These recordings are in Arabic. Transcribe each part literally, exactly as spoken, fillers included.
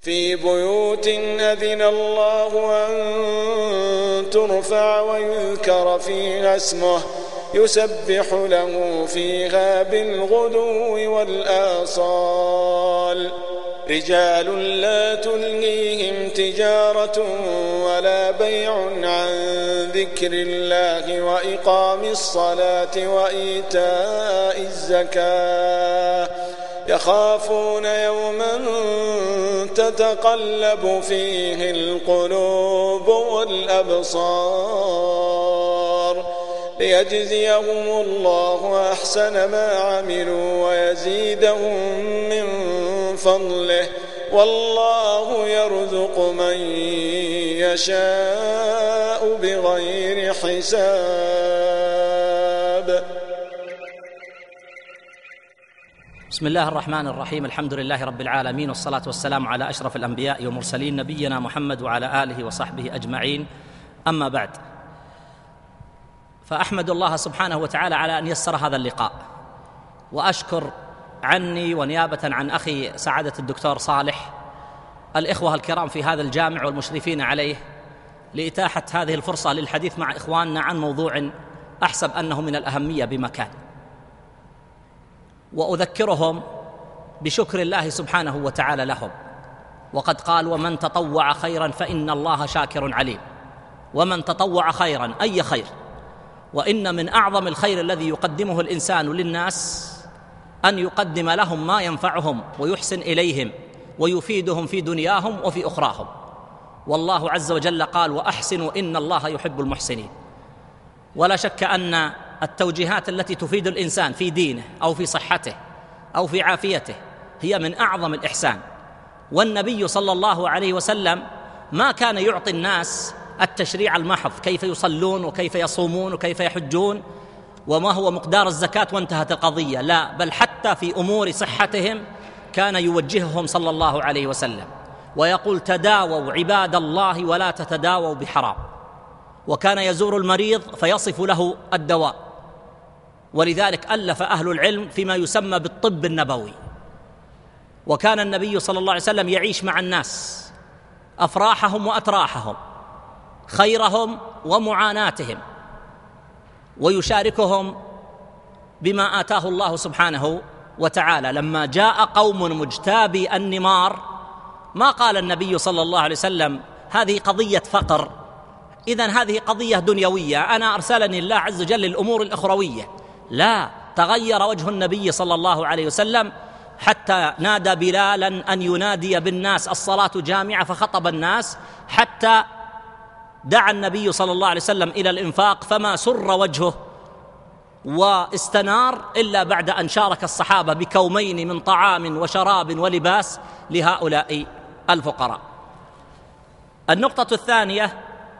في بيوت أذن الله أن ترفع ويذكر فيها اسمه يسبح له فيها بالغدو والآصال رجال لا تلهيهم تجارة ولا بيع عن ذكر الله وإقام الصلاة وإيتاء الزكاة يخافون يوما تتقلب فيه القلوب والأبصار ليجزيهم الله أحسن ما عملوا ويزيدهم من فضله والله يرزق من يشاء بغير حساب. بسم الله الرحمن الرحيم. الحمد لله رب العالمين، والصلاة والسلام على أشرف الأنبياء والمرسلين نبينا محمد وعلى آله وصحبه أجمعين. أما بعد، فأحمد الله سبحانه وتعالى على أن يسر هذا اللقاء، وأشكر عني ونيابة عن أخي سعادة الدكتور صالح الإخوة الكرام في هذا الجامع والمشرفين عليه لإتاحة هذه الفرصة للحديث مع إخواننا عن موضوع أحسب أنه من الأهمية بمكان، وأذكرهم بشكر الله سبحانه وتعالى لهم، وقد قال: ومن تطوع خيرا فإن الله شاكر عليم. ومن تطوع خيرا أي خير، وإن من أعظم الخير الذي يقدمه الإنسان للناس أن يقدم لهم ما ينفعهم ويحسن إليهم ويفيدهم في دنياهم وفي أخراهم. والله عز وجل قال: وأحسنوا إن الله يحب المحسنين. ولا شك أن التوجيهات التي تفيد الإنسان في دينه أو في صحته أو في عافيته هي من أعظم الإحسان. والنبي صلى الله عليه وسلم ما كان يعطي الناس التشريع المحض، كيف يصلون وكيف يصومون وكيف يحجون وما هو مقدار الزكاة وانتهت القضية، لا، بل حتى في أمور صحتهم كان يوجههم صلى الله عليه وسلم ويقول: تداووا عباد الله ولا تتداووا بحرام. وكان يزور المريض فيصف له الدواء، ولذلك ألف أهل العلم فيما يسمى بالطب النبوي. وكان النبي صلى الله عليه وسلم يعيش مع الناس أفراحهم وأتراحهم، خيرهم ومعاناتهم، ويشاركهم بما آتاه الله سبحانه وتعالى. لما جاء قوم مجتابي النمار ما قال النبي صلى الله عليه وسلم: هذه قضية فقر، إذن هذه قضية دنيوية، أنا أرسلني الله عز وجل للأمور الأخروية. لا، تغير وجه النبي صلى الله عليه وسلم حتى نادى بلالا أن ينادي بالناس الصلاة جامعة، فخطب الناس حتى دعا النبي صلى الله عليه وسلم إلى الإنفاق، فما سر وجهه واستنار إلا بعد أن شارك الصحابة بكومين من طعام وشراب ولباس لهؤلاء الفقراء. النقطة الثانية،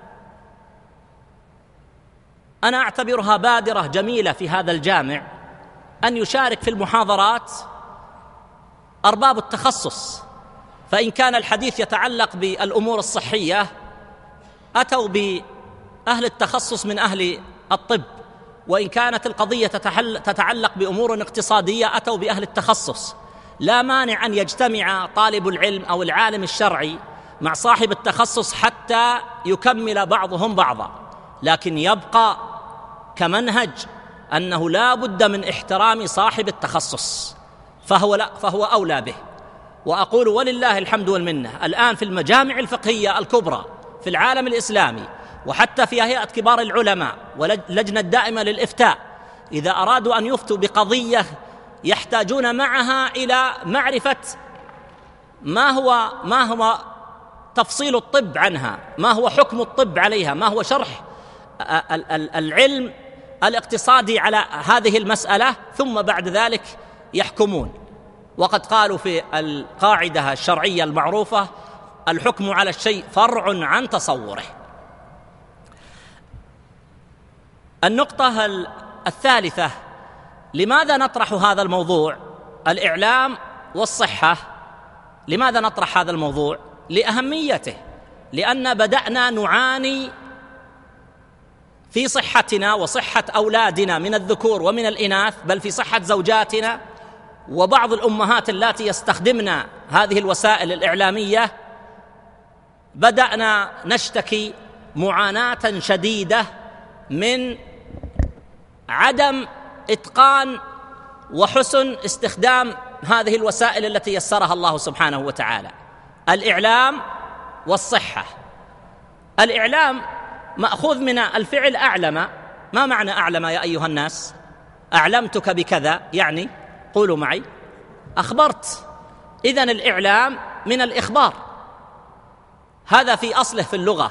أنا أعتبرها بادرة جميلة في هذا الجامع أن يشارك في المحاضرات أرباب التخصص. فإن كان الحديث يتعلق بالأمور الصحية أتوا بأهل التخصص من أهل الطب، وإن كانت القضية تتعلق بأمور اقتصادية أتوا بأهل التخصص. لا مانع أن يجتمع طالب العلم أو العالم الشرعي مع صاحب التخصص حتى يكمل بعضهم بعضا، لكن يبقى كمنهج أنه لا بد من احترام صاحب التخصص، فهو, لا فهو أولى به. وأقول ولله الحمد والمنة، الآن في المجامع الفقهية الكبرى في العالم الإسلامي، وحتى في هيئة كبار العلماء ولجنة دائمة للإفتاء، إذا أرادوا أن يفتوا بقضية يحتاجون معها إلى معرفة ما هو ما هو تفصيل الطب عنها، ما هو حكم الطب عليها، ما هو شرح العلم الاقتصادي على هذه المسألة، ثم بعد ذلك يحكمون. وقد قالوا في القاعدة الشرعية المعروفة: الحكم على الشيء فرع عن تصوره. النقطة الثالثة، لماذا نطرح هذا الموضوع؟ الإعلام والصحة. لماذا نطرح هذا الموضوع؟ لأهميته، لأن بدأنا نعاني في صحتنا وصحة أولادنا من الذكور ومن الإناث، بل في صحة زوجاتنا وبعض الأمهات اللاتي يستخدمن هذه الوسائل الإعلامية بدأنا نشتكي معاناة شديدة من عدم إتقان وحسن استخدام هذه الوسائل التي يسرها الله سبحانه وتعالى. الإعلام والصحة. الإعلام مأخوذ من الفعل أعلم. ما معنى أعلم يا أيها الناس؟ أعلمتك بكذا، يعني قولوا معي أخبرت. إذن الإعلام من الإخبار، هذا في أصله في اللغة.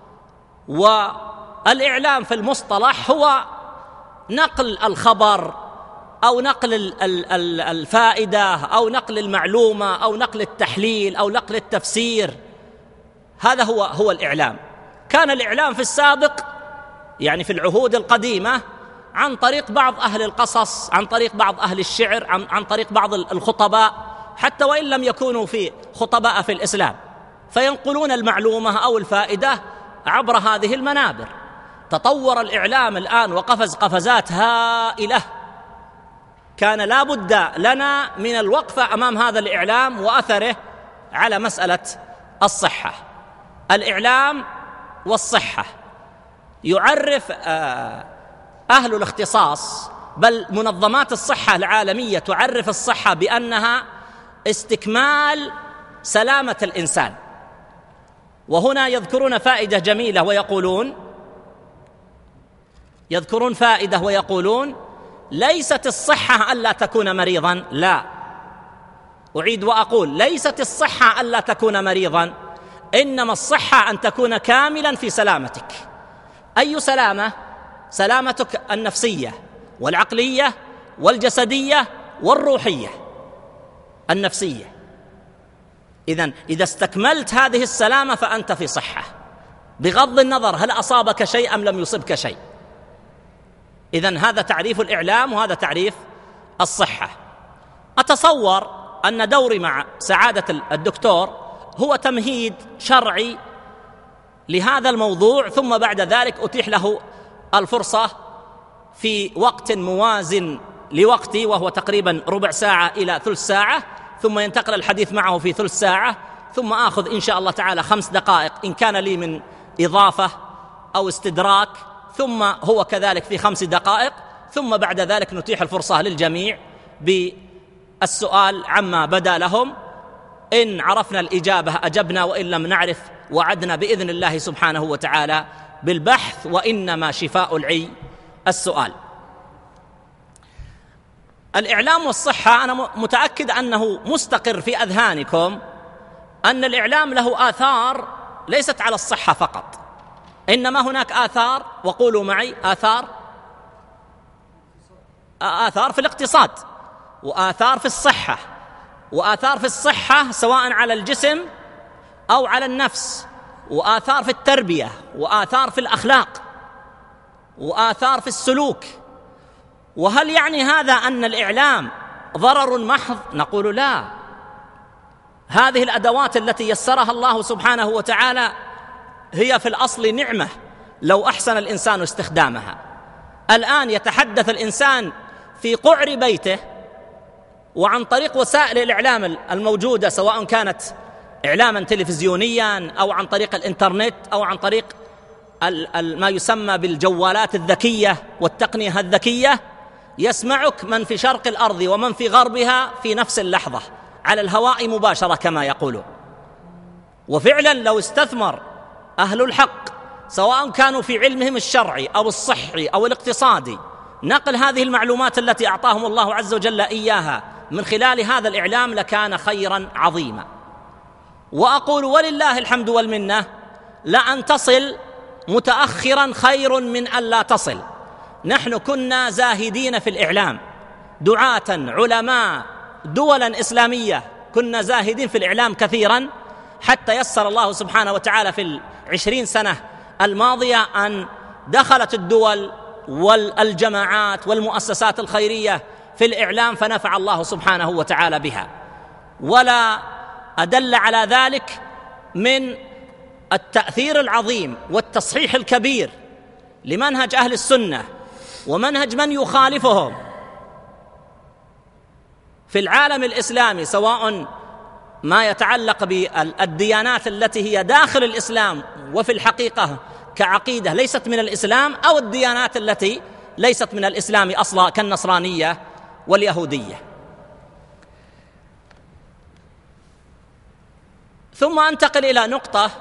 والإعلام في المصطلح هو نقل الخبر أو نقل الفائدة أو نقل المعلومة أو نقل التحليل أو نقل التفسير. هذا هو هو الإعلام. كان الإعلام في السابق يعني في العهود القديمة عن طريق بعض أهل القصص، عن طريق بعض أهل الشعر، عن, عن طريق بعض الخطباء، حتى وإن لم يكونوا في خطباء في الإسلام، فينقلون المعلومة أو الفائدة عبر هذه المنابر. تطور الإعلام الآن وقفز قفزات هائلة. كان لا بد لنا من الوقفة أمام هذا الإعلام وأثره على مسألة الصحة. الإعلام والصحة يعرف أهل الاختصاص، بل منظمات الصحة العالمية تعرف الصحة بأنها استكمال سلامة الإنسان. وهنا يذكرون فائدة جميلة ويقولون يذكرون فائدة ويقولون ليست الصحة ألا تكون مريضا، لا، أعيد وأقول ليست الصحة ألا تكون مريضا، إنما الصحة أن تكون كاملا في سلامتك. أي سلامة؟ سلامتك النفسية والعقلية والجسدية والروحية. النفسية، إذن إذا استكملت هذه السلامة فأنت في صحة، بغض النظر هل أصابك شيء أم لم يصبك شيء. إذن هذا تعريف الإعلام وهذا تعريف الصحة. أتصور أن دوري مع سعادة الدكتور هو تمهيد شرعي لهذا الموضوع، ثم بعد ذلك أتيح له الفرصة في وقت موازن لوقتي، وهو تقريبا ربع ساعة إلى ثلث ساعة، ثم ينتقل الحديث معه في ثلث ساعة، ثم آخذ إن شاء الله تعالى خمس دقائق إن كان لي من إضافة أو استدراك، ثم هو كذلك في خمس دقائق، ثم بعد ذلك نتيح الفرصة للجميع بالسؤال عما بدا لهم. إن عرفنا الإجابة أجبنا، وإن لم نعرف وعدنا بإذن الله سبحانه وتعالى بالبحث، وإنما شفاء العي السؤال. الإعلام والصحة، أنا متأكد أنه مستقر في أذهانكم أن الإعلام له آثار ليست على الصحة فقط، إنما هناك آثار، وقولوا معي آثار آثار في الاقتصاد، وآثار في الصحة، وآثار في الصحة سواء على الجسم أو على النفس، وآثار في التربية، وآثار في الأخلاق، وآثار في السلوك. وهل يعني هذا أن الإعلام ضرر محض؟ نقول لا. هذه الأدوات التي يسرها الله سبحانه وتعالى هي في الأصل نعمة لو أحسن الإنسان استخدامها. الآن يتحدث الإنسان في قعر بيته، وعن طريق وسائل الإعلام الموجودة، سواء كانت إعلاما تلفزيونيا أو عن طريق الإنترنت أو عن طريق ما يسمى بالجوالات الذكية والتقنية الذكية، يسمعك من في شرق الأرض ومن في غربها في نفس اللحظة على الهواء مباشرة كما يقولون. وفعلا لو استثمر أهل الحق سواء كانوا في علمهم الشرعي أو الصحي أو الاقتصادي نقل هذه المعلومات التي أعطاهم الله عز وجل إياها من خلال هذا الإعلام لكان خيرا عظيما. وأقول ولله الحمد والمنة، لأن تصل متأخرا خير من أن لا تصل. نحن كنا زاهدين في الإعلام، دعاة علماء دولا إسلامية، كنا زاهدين في الإعلام كثيرا، حتى يسر الله سبحانه وتعالى في العشرين سنة الماضية أن دخلت الدول والجماعات والمؤسسات الخيرية في الإعلام، فنفع الله سبحانه وتعالى بها. ولا أدل على ذلك من التأثير العظيم والتصحيح الكبير لمنهج أهل السنة ومنهج من يخالفهم في العالم الإسلامي، سواء ما يتعلق بالديانات التي هي داخل الإسلام وفي الحقيقة كعقيدة ليست من الإسلام، أو الديانات التي ليست من الإسلام أصلا كالنصرانية واليهودية. ثم أنتقل إلى نقطة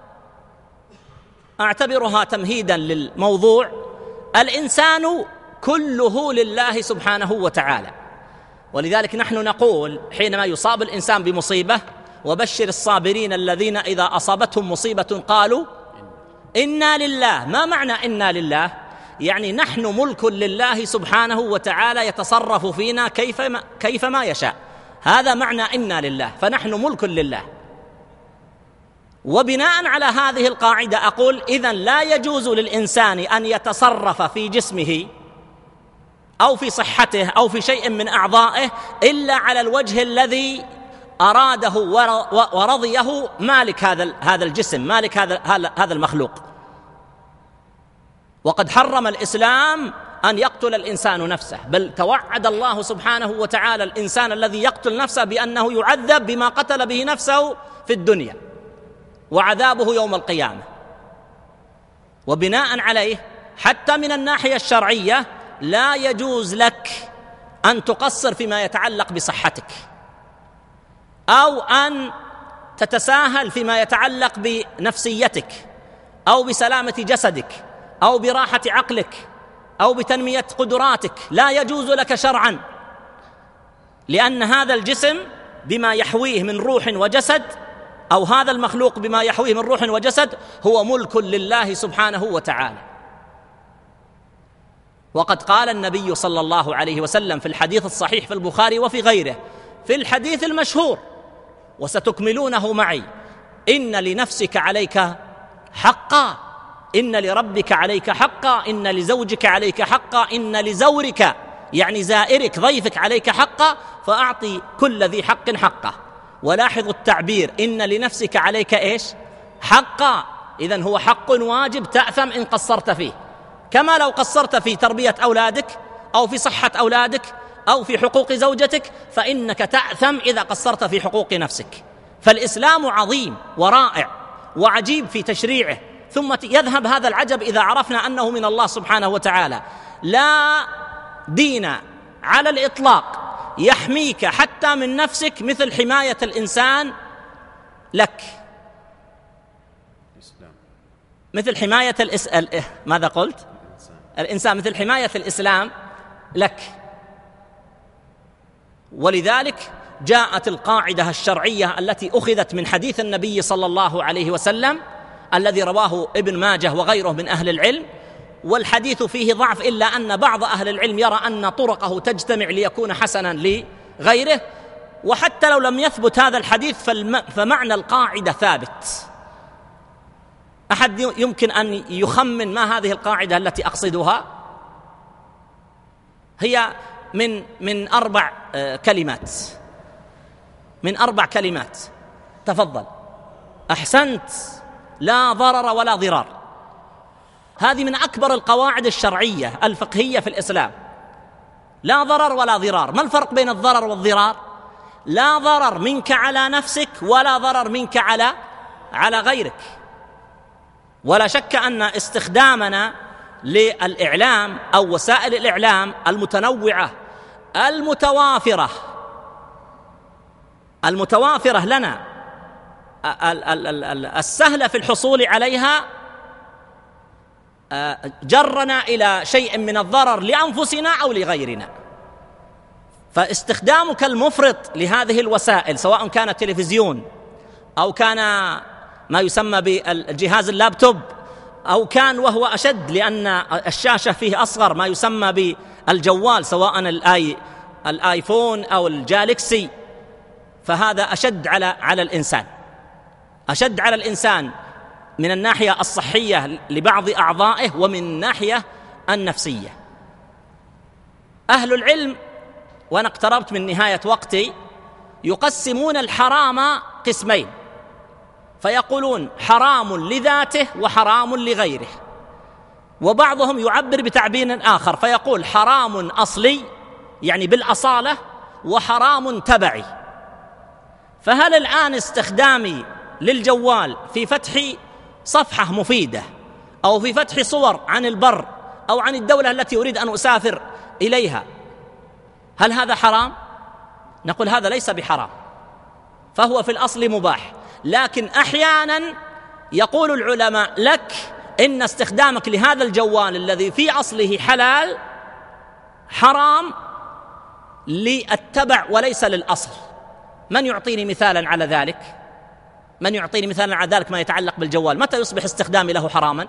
أعتبرها تمهيدا للموضوع: الإنسان كله لله سبحانه وتعالى. ولذلك نحن نقول حينما يصاب الإنسان بمصيبة: وبشر الصابرين الذين إذا أصابتهم مصيبة قالوا إنا لله. ما معنى إنا لله؟ يعني نحن ملك لله سبحانه وتعالى يتصرف فينا كيفما, كيفما يشاء. هذا معنى إنا لله، فنحن ملك لله. وبناء على هذه القاعدة أقول إذن لا يجوز للإنسان أن يتصرف في جسمه أو في صحته أو في شيء من أعضائه إلا على الوجه الذي أراده ورضيه مالك هذا هذا الجسم، مالك هذا هذا المخلوق. وقد حرم الإسلام أن يقتل الإنسان نفسه، بل توعد الله سبحانه وتعالى الإنسان الذي يقتل نفسه بأنه يعذب بما قتل به نفسه في الدنيا، وعذابه يوم القيامة. وبناء عليه حتى من الناحية الشرعية لا يجوز لك أن تقصر فيما يتعلق بصحتك، أو أن تتساهل فيما يتعلق بنفسيتك، أو بسلامة جسدك، أو براحة عقلك، أو بتنمية قدراتك. لا يجوز لك شرعا، لأن هذا الجسم بما يحويه من روح وجسد، أو هذا المخلوق بما يحويه من روح وجسد، هو ملك لله سبحانه وتعالى. وقد قال النبي صلى الله عليه وسلم في الحديث الصحيح في البخاري وفي غيره، في الحديث المشهور وستكملونه معي: إن لنفسك عليك حقا، إن لربك عليك حقا، إن لزوجك عليك حقا، إن لزورك يعني زائرك ضيفك عليك حقا، فأعطي كل ذي حق حقه. ولاحظوا التعبير: إن لنفسك عليك إيش؟ حقا. إذن هو حق واجب تأثم إن قصرت فيه، كما لو قصرت في تربية أولادك أو في صحة أولادك أو في حقوق زوجتك، فإنك تأثم إذا قصرت في حقوق نفسك. فالإسلام عظيم ورائع وعجيب في تشريعه، ثم يذهب هذا العجب إذا عرفنا أنه من الله سبحانه وتعالى. لا دين على الإطلاق يحميك حتى من نفسك مثل حماية الإنسان لك، مثل حماية الإسلام. ماذا قلت؟ الإنسان مثل حماية الإسلام لك. ولذلك جاءت القاعدة الشرعية التي أخذت من حديث النبي صلى الله عليه وسلم الذي رواه ابن ماجه وغيره من أهل العلم، والحديث فيه ضعف، إلا أن بعض أهل العلم يرى أن طرقه تجتمع ليكون حسنا لغيره. وحتى لو لم يثبت هذا الحديث فمعنى القاعدة ثابت. أحد يمكن أن يخمن ما هذه القاعدة التي أقصدها؟ هي من من أربع كلمات، من أربع كلمات. تفضل. أحسنت. لا ضرر ولا ضرار. هذه من أكبر القواعد الشرعية الفقهية في الإسلام. لا ضرر ولا ضرار. ما الفرق بين الضرر والضرار؟ لا ضرر منك على نفسك ولا ضرر منك على على غيرك. ولا شك أن استخدامنا للإعلام أو وسائل الإعلام المتنوعة المتوافرة المتوافرة لنا السهلة في الحصول عليها جرنا إلى شيء من الضرر لأنفسنا أو لغيرنا. فاستخدامك المفرط لهذه الوسائل، سواء كان تلفزيون أو كان ما يسمى بالجهاز اللابتوب، أو كان وهو أشد لأن الشاشة فيه أصغر ما يسمى بالجوال، سواء الآي الآيفون أو الجالكسي، فهذا أشد على على الإنسان، أشد على الإنسان من الناحية الصحية لبعض أعضائه ومن الناحية النفسية. أهل العلم، وأنا اقتربت من نهاية وقتي، يقسمون الحرام قسمين، فيقولون حرام لذاته وحرام لغيره. وبعضهم يعبر بتعبير آخر فيقول حرام أصلي يعني بالأصالة، وحرام تبعي. فهل الآن استخدامي للجوال في فتح صفحة مفيدة أو في فتح صور عن البر أو عن الدولة التي أريد أن أسافر إليها، هل هذا حرام؟ نقول هذا ليس بحرام، فهو في الأصل مباح. لكن أحيانا يقول العلماء لك إن استخدامك لهذا الجوال الذي في أصله حلال حرام للتبع وليس للأصل. من يعطيني مثالا على ذلك؟ من يعطيني مثالا على ذلك ما يتعلق بالجوال؟ متى يصبح استخدامي له حراما؟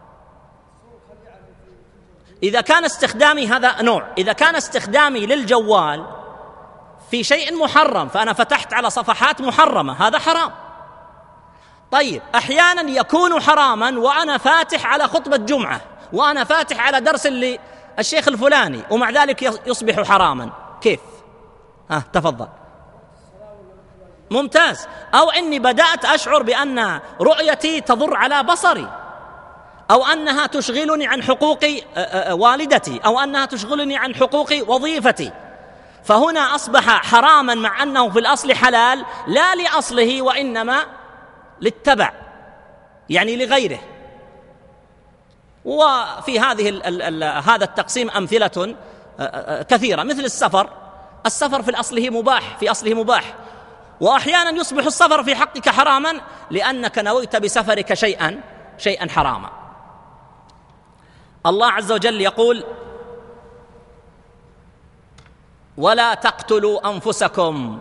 إذا كان استخدامي هذا نوع، إذا كان استخدامي للجوال في شيء محرم فأنا فتحت على صفحات محرمة، هذا حرام. طيب أحيانا يكون حراما وأنا فاتح على خطبة جمعة وأنا فاتح على درس للشيخ الفلاني ومع ذلك يصبح حراما، كيف؟ ها تفضل. ممتاز. أو أني بدأت أشعر بأن رؤيتي تضر على بصري، أو أنها تشغلني عن حقوق والدتي، أو أنها تشغلني عن حقوق وظيفتي، فهنا أصبح حراما مع أنه في الأصل حلال، لا لأصله وإنما للتبع، يعني لغيره. وفي هذه ال ال ال هذا التقسيم أمثلة كثيرة، مثل السفر. السفر في أصله مباح، في أصله مباح، وأحيانا يصبح السفر في حقك حراما لأنك نويت بسفرك شيئا شيئا حراما. الله عز وجل يقول: ولا تقتلوا أنفسكم.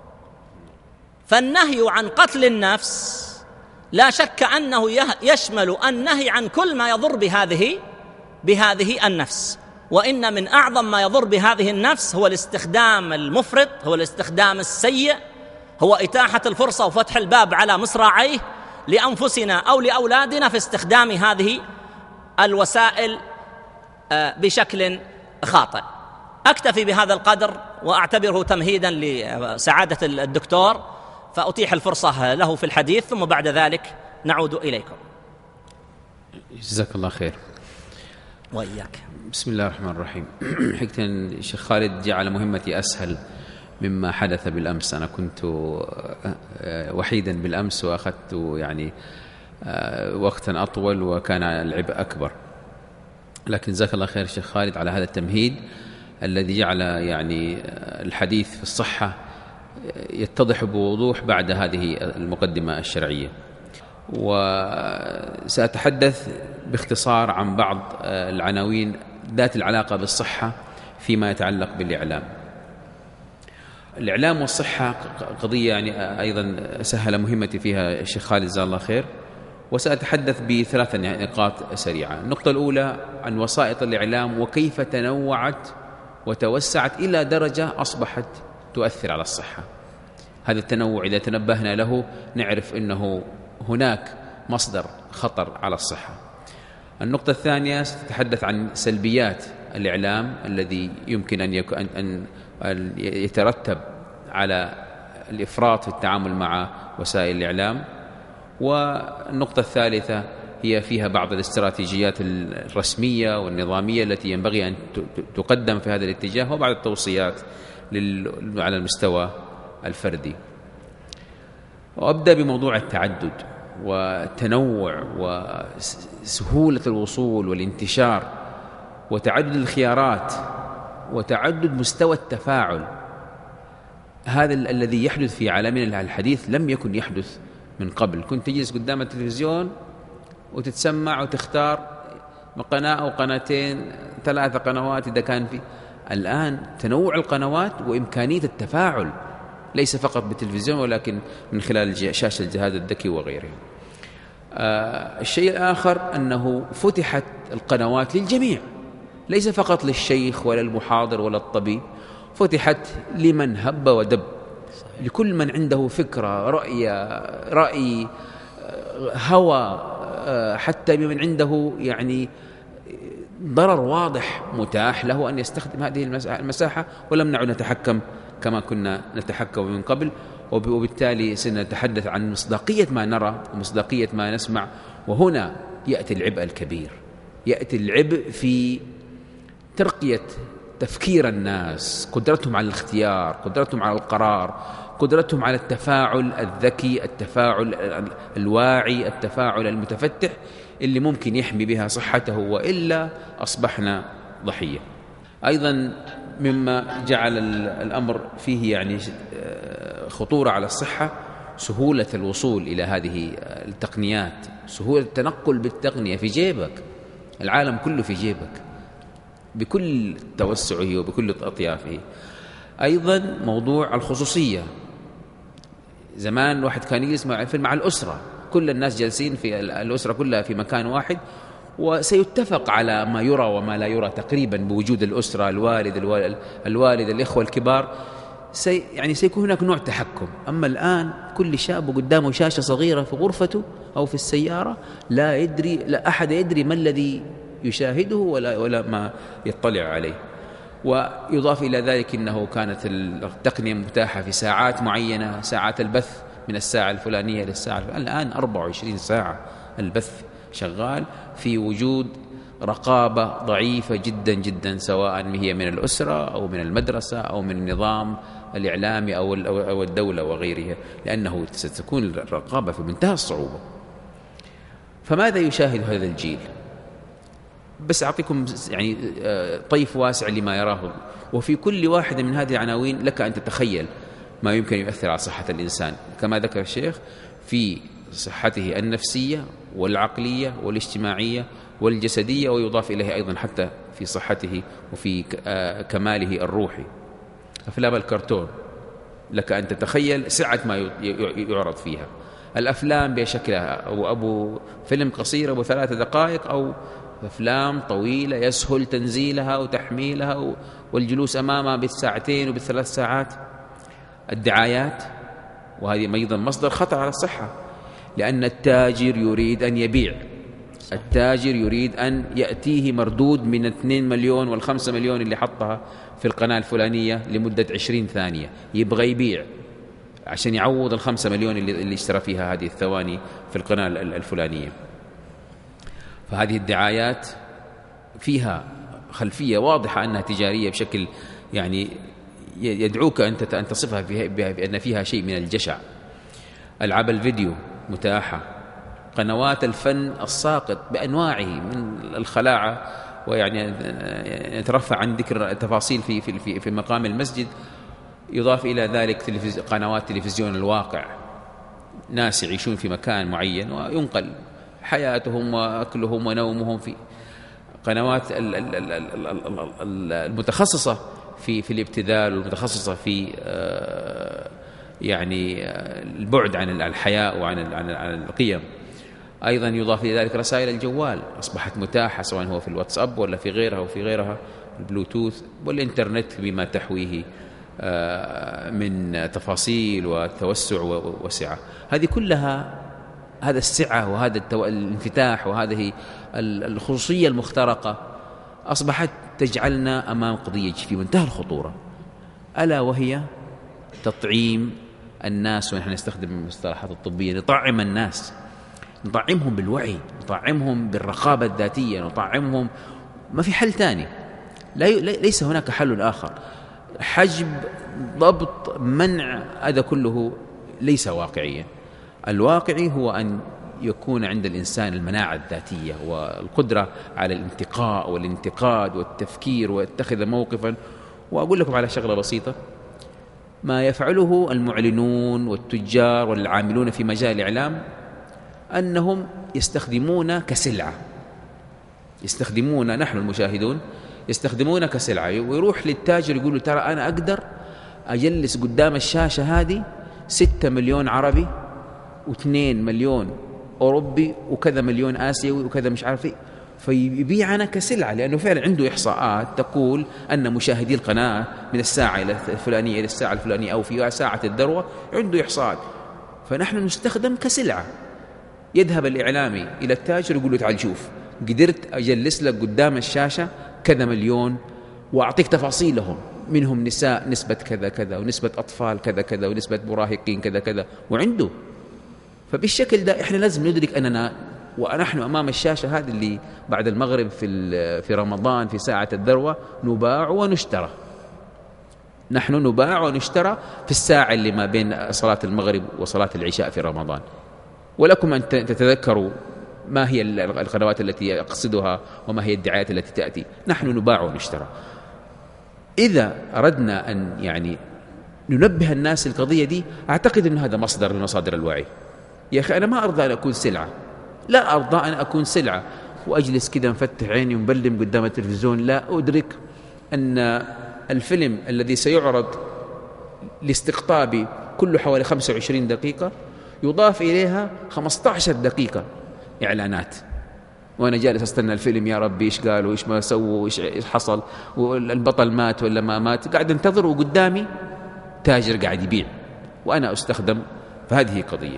فالنهي عن قتل النفس لا شك أنه يشمل النهي عن كل ما يضر بهذه بهذه النفس، وإن من أعظم ما يضر بهذه النفس هو الاستخدام المفرط، هو الاستخدام السيء، هو إتاحة الفرصة وفتح الباب على مصراعيه لأنفسنا أو لأولادنا في استخدام هذه الوسائل بشكل خاطئ. أكتفي بهذا القدر وأعتبره تمهيدا لسعادة الدكتور، فأتيح الفرصة له في الحديث، ثم بعد ذلك نعود إليكم. جزاك الله خير. وإياك. بسم الله الرحمن الرحيم. حقيقة الشيخ خالد جعل مهمتي أسهل مما حدث بالأمس. أنا كنت وحيدا بالأمس وأخذت يعني وقتا أطول وكان العبء أكبر، لكن جزاك الله خير الشيخ خالد على هذا التمهيد الذي جعل يعني الحديث في الصحة يتضح بوضوح بعد هذه المقدمة الشرعية. وسأتحدث باختصار عن بعض العناوين ذات العلاقة بالصحة فيما يتعلق بالإعلام. الإعلام والصحة قضية يعني أيضا سهل مهمتي فيها الشيخ خالد جزاه الله خير، وسأتحدث بثلاث نقاط سريعة. النقطة الأولى عن وسائط الإعلام وكيف تنوعت وتوسعت إلى درجة أصبحت تؤثر على الصحة. هذا التنوع إذا تنبهنا له نعرف أنه هناك مصدر خطر على الصحة. النقطة الثانية ستتحدث عن سلبيات الإعلام الذي يمكن أن, يكون أن يترتب على الإفراط في التعامل مع وسائل الإعلام. والنقطة الثالثة هي فيها بعض الاستراتيجيات الرسمية والنظامية التي ينبغي أن تقدم في هذا الاتجاه، وبعض التوصيات على المستوى الفردي. وأبدأ بموضوع التعدد والتنوع وسهولة الوصول والانتشار وتعدد الخيارات وتعدد مستوى التفاعل. هذا الذي يحدث في عالمنا الحديث لم يكن يحدث من قبل. كنت تجلس قدام التلفزيون وتتسمع وتختار قناة أو قناتين ثلاثة قنوات إذا كان في. الآن تنوع القنوات وإمكانية التفاعل ليس فقط بالتلفزيون ولكن من خلال شاشة الجهاز الذكي وغيره. آه الشيء الآخر أنه فتحت القنوات للجميع، ليس فقط للشيخ ولا المحاضر ولا الطبيب، فتحت لمن هب ودب، لكل من عنده فكرة رؤية رأي هوى، حتى بمن عنده يعني ضرر واضح متاح له أن يستخدم هذه المساحة، ولم نعد نتحكم كما كنا نتحكم من قبل. وبالتالي سنتحدث عن مصداقية ما نرى ومصداقية ما نسمع. وهنا يأتي العبء الكبير، يأتي العبء في ترقية تفكير الناس، قدرتهم على الاختيار، قدرتهم على القرار، قدرتهم على التفاعل الذكي، التفاعل الواعي، التفاعل المتفتح اللي ممكن يحمي بها صحته، وإلا أصبحنا ضحية. أيضا مما جعل الأمر فيه يعني خطورة على الصحة سهولة الوصول إلى هذه التقنيات، سهولة التنقل بالتقنية في جيبك، العالم كله في جيبك بكل توسعه وبكل أطيافه. أيضا موضوع الخصوصية، زمان الواحد كان يسمع فيلم مع الأسرة، كل الناس جالسين في الأسرة كلها في مكان واحد، وسيتفق على ما يرى وما لا يرى تقريبا بوجود الأسرة، الوالد الوالد, الوالد الإخوة الكبار، سي يعني سيكون هناك نوع تحكم. أما الآن كل شاب قدامه شاشة صغيرة في غرفته أو في السيارة، لا يدري، لا أحد يدري ما الذي يشاهده ولا, ولا ما يطلع عليه. ويضاف إلى ذلك أنه كانت التقنية متاحة في ساعات معينة، ساعات البث من الساعة الفلانية للساعة الفلانية. الآن أربعة وعشرين ساعة البث شغال في وجود رقابة ضعيفة جدا جدا، سواء هي من الأسرة أو من المدرسة أو من النظام الإعلامي أو الدولة وغيرها، لأنه ستكون الرقابة في منتهى الصعوبة. فماذا يشاهد هذا الجيل؟ بس أعطيكم يعني طيف واسع لما يراه، وفي كل واحدة من هذه العناوين لك أن تتخيل ما يمكن يؤثر على صحة الإنسان، كما ذكر الشيخ، في صحته النفسية والعقلية والاجتماعية والجسدية، ويضاف إليه أيضا حتى في صحته وفي كماله الروحي. أفلام الكرتون لك أن تتخيل سعة ما يعرض فيها، الأفلام بشكلها، أو أبو فيلم قصير أبو ثلاث دقائق، أو أفلام طويلة يسهل تنزيلها وتحميلها والجلوس أمامها بالساعتين وبالثلاث ساعات. الدعايات، وهذه أيضا مصدر خطر على الصحة، لأن التاجر يريد أن يبيع، التاجر يريد أن يأتيه مردود من اثنين مليون والخمسة مليون اللي حطها في القناة الفلانية لمدة عشرين ثانية، يبغى يبيع عشان يعوض الخمسة مليون اللي اشترى فيها هذه الثواني في القناة الفلانية. فهذه الدعايات فيها خلفية واضحة أنها تجارية بشكل يعني يدعوك أن تصفها بأن فيها شيء من الجشع. ألعاب الفيديو متاحة، قنوات الفن الساقط بأنواعه من الخلاعة، ويعني نترفع عن ذكر التفاصيل في في في مقام المسجد. يضاف إلى ذلك تلفز... قنوات تلفزيون الواقع، ناس يعيشون في مكان معين وينقل حياتهم وأكلهم ونومهم في قنوات المتخصصة في في الابتذال، والمتخصصة في يعني البعد عن الحياة وعن عن القيم. أيضا يضاف إلى ذلك رسائل الجوال أصبحت متاحة، سواء هو في الواتساب ولا في غيرها وفي غيرها، البلوتوث والإنترنت بما تحويه من تفاصيل وتوسع وسعة. هذه كلها، هذا السعة وهذا التو... الانفتاح وهذه الخصوصية المخترقة أصبحت تجعلنا أمام قضية في منتهى الخطورة، ألا وهي تطعيم الناس. ونحن نستخدم المصطلحات الطبية، نطعم الناس، نطعمهم بالوعي، نطعمهم بالرقابة الذاتية، نطعمهم. ما في حل ثاني، لا ي... ليس هناك حل آخر. حجب، ضبط، منع، هذا كله ليس واقعيا. الواقعي هو أن يكون عند الإنسان المناعة الذاتية والقدرة على الانتقاء والانتقاد والتفكير واتخذ موقفا. وأقول لكم على شغلة بسيطة، ما يفعله المعلنون والتجار والعاملون في مجال الإعلام أنهم يستخدمون كسلعة، يستخدمون، نحن المشاهدون يستخدمون كسلعة. ويروح للتاجر يقول له ترى أنا أقدر أجلس قدام الشاشة هذه ستة مليون عربي واثنين مليون أوروبي وكذا مليون آسيوي وكذا مش عارف ايه، فيبيعنا كسلعة، لأنه فعلا عنده إحصاءات تقول أن مشاهدي القناة من الساعة الفلانية إلى الساعة الفلانية أو في ساعة الذروة عنده إحصاءات، فنحن نستخدم كسلعة. يذهب الإعلامي إلى التاجر يقول له تعال شوف، قدرت أجلس لك قدام الشاشة كذا مليون وأعطيك تفاصيلهم، منهم نساء نسبة كذا كذا، ونسبة أطفال كذا كذا، ونسبة مراهقين كذا كذا، وعنده. فبالشكل ده إحنا لازم ندرك أننا ونحن أمام الشاشة هذه اللي بعد المغرب في في رمضان في ساعة الذروة نباع ونشترى، نحن نباع ونشترى في الساعة اللي ما بين صلاة المغرب وصلاة العشاء في رمضان. ولكم أن تتذكروا ما هي القنوات التي أقصدها وما هي الدعايات التي تأتي. نحن نباع ونشترى. إذا أردنا أن يعني ننبه الناس القضية دي، أعتقد أن هذا مصدر من مصادر الوعي. يا أخي أنا ما أرضى أن أكون سلعة، لا أرضى أن أكون سلعة وأجلس كده مفتح عيني ومبلم قدام التلفزيون، لا أدرك أن الفيلم الذي سيعرض لاستقطابي كله حوالي خمسة وعشرين دقيقة يضاف إليها خمسة عشر دقيقة إعلانات، وأنا جالس أستنى الفيلم يا ربي إيش قالوا إيش ما سووا إيش حصل والبطل مات ولا ما مات، قاعد انتظر وقدامي تاجر قاعد يبيع وأنا أستخدم. فهذه قضية.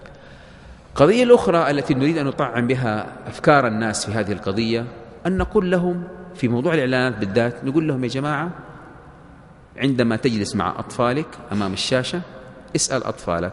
قضية الأخرى التي نريد أن نطعم بها أفكار الناس في هذه القضية أن نقول لهم في موضوع الإعلانات بالذات، نقول لهم يا جماعة عندما تجلس مع أطفالك أمام الشاشة اسأل أطفالك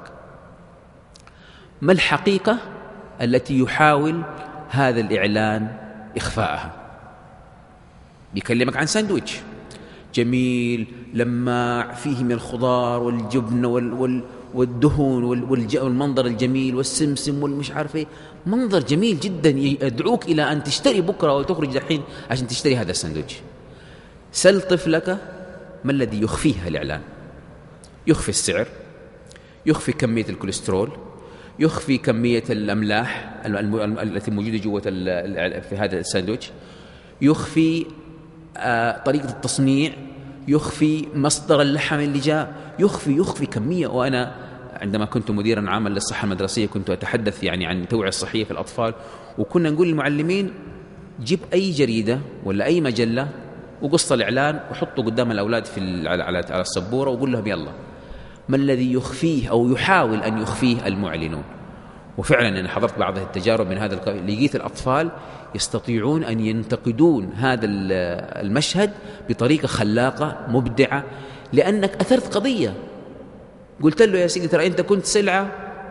ما الحقيقة التي يحاول هذا الإعلان إخفاءها. بيكلمك عن ساندويتش جميل لما فيه من الخضار والجبن وال وال والدهون والمنظر الجميل والسمسم والمش عارف ايه، منظر جميل جدا يدعوك إلى أن تشتري بكرة وتخرج الحين عشان تشتري هذا الساندويتش. سل طفلك ما الذي يخفيه الإعلان. يخفي السعر، يخفي كمية الكوليسترول، يخفي كمية الأملاح التي موجودة جوة في هذا الساندويتش، يخفي آه طريقة التصنيع، يخفي مصدر اللحم اللي جاء، يخفي يخفي كمية. وأنا عندما كنت مديرا عاما للصحة المدرسية كنت أتحدث يعني عن التوعية الصحية في الأطفال، وكنا نقول للمعلمين جيب أي جريدة ولا أي مجلة وقص الإعلان وحطه قدام الأولاد في على على السبورة وقول لهم يلا ما الذي يخفيه أو يحاول أن يخفيه المعلنون. وفعلا أنا حضرت بعض التجارب من هذا القبيل، لقيت الأطفال يستطيعون أن ينتقدون هذا المشهد بطريقة خلاقة مبدعة، لأنك أثرت قضية. قلت له يا سيدي ترى أنت كنت سلعة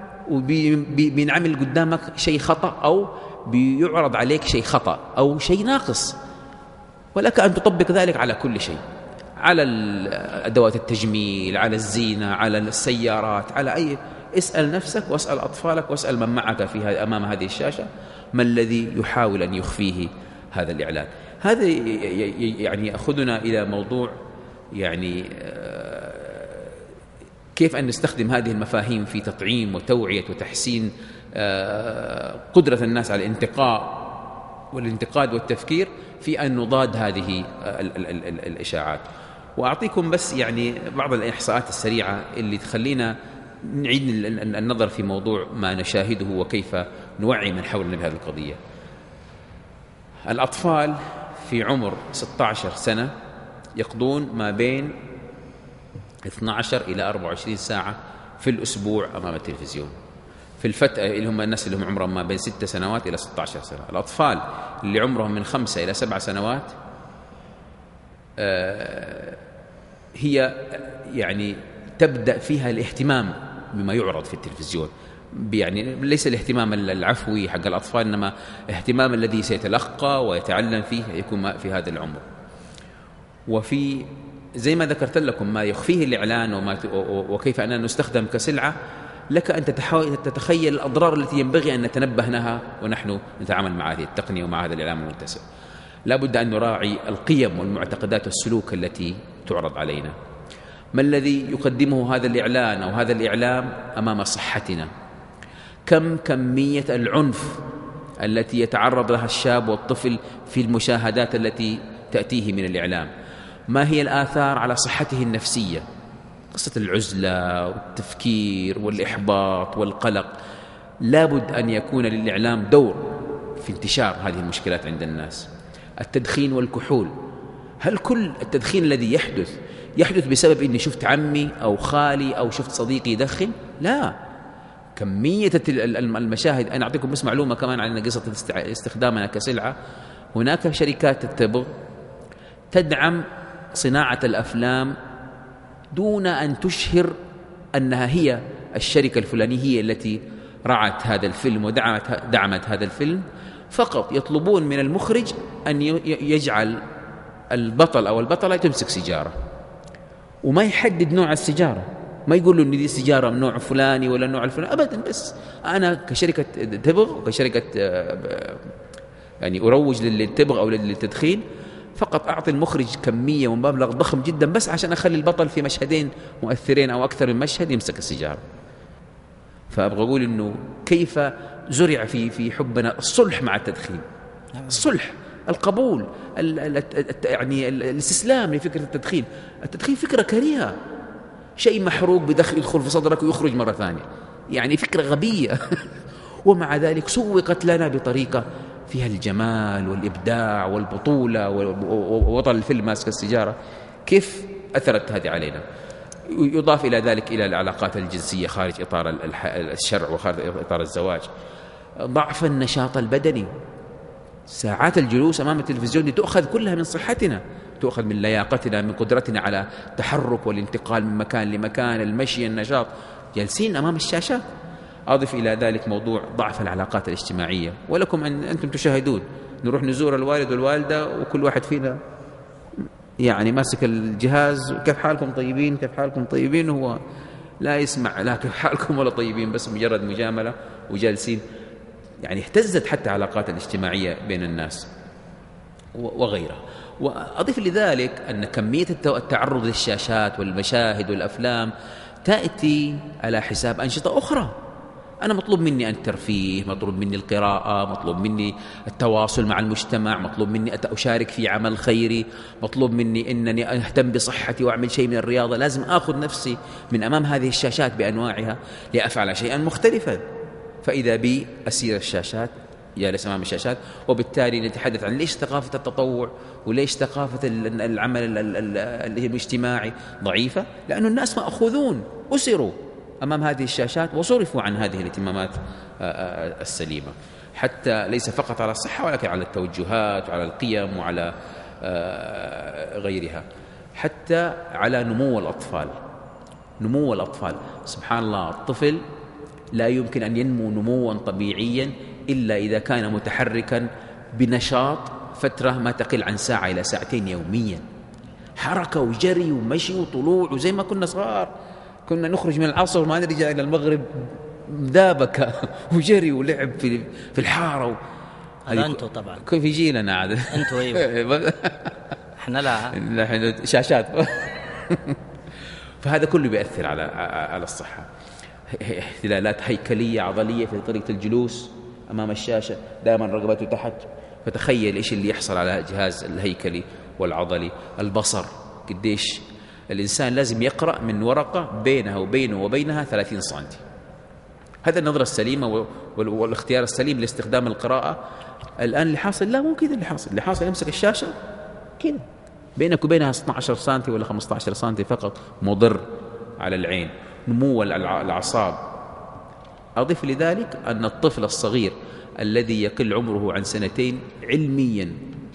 وبينعمل قدامك شيء خطأ أو بيعرض عليك شيء خطأ أو شيء ناقص، ولك أن تطبق ذلك على كل شيء، على أدوات التجميل، على الزينة، على السيارات، على أي. اسأل نفسك واسأل أطفالك واسأل من معك في أمام هذه الشاشة ما الذي يحاول أن يخفيه هذا الإعلان. هذا يعني يأخذنا إلى موضوع يعني كيف أن نستخدم هذه المفاهيم في تطعيم وتوعية وتحسين قدرة الناس على الانتقاء والانتقاد والتفكير في أن نضاد هذه الإشاعات. وأعطيكم بس يعني بعض الإحصاءات السريعة اللي تخلينا نعيد النظر في موضوع ما نشاهده وكيف نوعي من حولنا بهذه القضية. الأطفال في عمر ستة عشر سنة يقضون ما بين اثني عشر إلى أربعة وعشرين ساعة في الأسبوع أمام التلفزيون، في الفترة اللي هم الناس اللي هم عمرهم ما بين ست سنوات إلى ستة عشر سنة. الأطفال اللي عمرهم من خمسة إلى سبع سنوات آه هي يعني تبدأ فيها الاهتمام بما يعرض في التلفزيون، يعني ليس الاهتمام العفوي حق الأطفال، إنما اهتمام الذي سيتلقى ويتعلم فيه يكون في هذا العمر. وفي زي ما ذكرت لكم ما يخفيه الإعلان وما وكيف أننا نستخدم كسلعة، لك أن تتخيل الأضرار التي ينبغي أن نتنبه لها ونحن نتعامل مع هذه التقنية ومع هذا الإعلام المنتشر. لا بد أن نراعي القيم والمعتقدات والسلوك التي تعرض علينا. ما الذي يقدمه هذا الإعلان أو هذا الإعلام أمام صحتنا؟ كم كمية العنف التي يتعرض لها الشاب والطفل في المشاهدات التي تأتيه من الإعلام؟ ما هي الآثار على صحته النفسية؟ قصة العزلة والتفكير والإحباط والقلق. لابد أن يكون للإعلام دور في انتشار هذه المشكلات عند الناس. التدخين والكحول، هل كل التدخين الذي يحدث يحدث بسبب أني شفت عمي أو خالي أو شفت صديقي يدخن؟ لا، كمية المشاهد. أنا أعطيكم بس معلومة كمان عن قصة استخدامنا كسلعة. هناك شركات التبغ تدعم صناعة الأفلام دون أن تشهر أنها هي الشركة الفلانية هي التي رعت هذا الفيلم ودعمت دعمت هذا الفيلم فقط يطلبون من المخرج أن يجعل البطل أو البطلة تمسك سيجارة، وما يحدد نوع السيجارة، ما يقول له إن دي سيجارة من نوع فلاني ولا نوع الفلاني أبدا. بس أنا كشركة تبغ وكشركة يعني أروج للتبغ أو للتدخين فقط أعطي المخرج كمية ومبلغ ضخم جدا بس عشان أخلي البطل في مشهدين مؤثرين أو أكثر من مشهد يمسك السيجارة. فأبغى أقول إنه كيف زرع في في حبنا الصلح مع التدخين، الصلح، القبول، ال ال يعني الاستسلام لفكرة التدخين. التدخين فكرة كريهة، شيء محروق بدخل يدخل في صدرك ويخرج مرة ثانية، يعني فكرة غبية ومع ذلك سوقت لنا بطريقة فيها الجمال والإبداع والبطولة ووضع الفيلم ماسك السيجارة. كيف أثرت هذه علينا؟ يضاف إلى ذلك إلى العلاقات الجنسية خارج إطار الشرع وخارج إطار الزواج، ضعف النشاط البدني. ساعات الجلوس أمام التلفزيون دي تؤخذ كلها من صحتنا، تؤخذ من لياقتنا، من قدرتنا على التحرك والانتقال من مكان لمكان، المشي، النشاط، جالسين أمام الشاشات. أضف إلى ذلك موضوع ضعف العلاقات الاجتماعية، ولكم أن أنتم تشاهدون نروح نزور الوالد والوالدة وكل واحد فينا يعني ماسك الجهاز، كيف حالكم طيبين، كيف حالكم طيبين، هو لا يسمع لا كيف حالكم ولا طيبين، بس مجرد مجاملة وجالسين. يعني اهتزت حتى العلاقات الاجتماعية بين الناس وغيرها. وأضيف لذلك أن كمية التعرض للشاشات والمشاهد والأفلام تأتي على حساب أنشطة أخرى. أنا مطلوب مني الترفيه، مطلوب مني القراءة، مطلوب مني التواصل مع المجتمع، مطلوب مني أشارك في عمل خيري، مطلوب مني أنني أهتم بصحتي وأعمل شيء من الرياضة. لازم أخذ نفسي من أمام هذه الشاشات بأنواعها لأفعل شيئا مختلفا. فإذا بي أسير الشاشات، جالس أمام الشاشات، وبالتالي نتحدث عن ليش ثقافة التطوع وليش ثقافة العمل الاجتماعي ضعيفة، لأن الناس مأخوذون أسروا أمام هذه الشاشات وصرفوا عن هذه الاهتمامات السليمة، حتى ليس فقط على الصحة ولكن على التوجهات وعلى القيم وعلى غيرها، حتى على نمو الأطفال. نمو الأطفال سبحان الله، الطفل لا يمكن أن ينمو نموا طبيعيا إلا إذا كان متحركا بنشاط فترة ما تقل عن ساعة إلى ساعتين يوميا، حركة وجري ومشي وطلوع، وزي ما كنا صغار كنا نخرج من العصر وما نرجع إلى المغرب ذابك وجري ولعب في في الحارة. هذا أنتوا طبعا كيف يجينا عاد أنتوا أيوة إحنا لا نحن شاشات فهذا كله بيأثر على على الصحة. اختلالات هيكلية عضلية في طريقة الجلوس أمام الشاشة، دائما رقبته تحت، فتخيل إيش اللي يحصل على الجهاز الهيكلي والعضلي. البصر، قديش الإنسان لازم يقرأ من ورقة بينها وبينه وبينها ثلاثين سنتي. هذا النظرة السليمة والاختيار السليم لاستخدام القراءة. الآن اللي حاصل لا مو كذا، اللي حاصل اللي حاصل يمسك الشاشة كذا بينك وبينها اثني عشر سنتي ولا خمسة عشر سنتي فقط، مضر على العين، نمو الأعصاب. أضيف لذلك أن الطفل الصغير الذي يقل عمره عن سنتين علميا